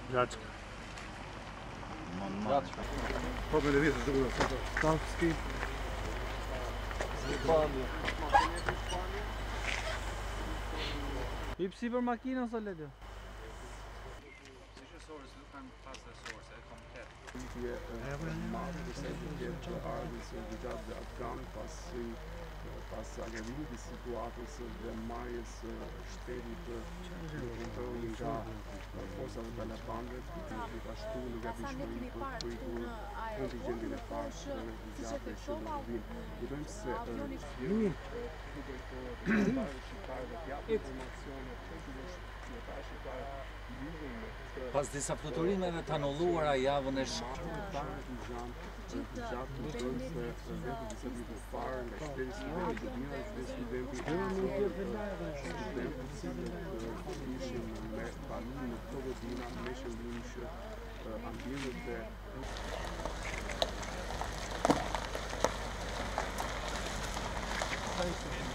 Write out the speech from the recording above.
Xhacka. Problem je vidjeti drugo sada. Stavski. Hip sipër makinën sa le. Afghan pas agavimit i situatës dhe marrjes shtetit në kontrollin nga forcat e talibanëve, gjithashtu në gatishmëri për pritur kontingentin e parë të refugjatëve që vijnë. Kujtojmë se pas disa fluturimeve të anulluara javën e Thank you.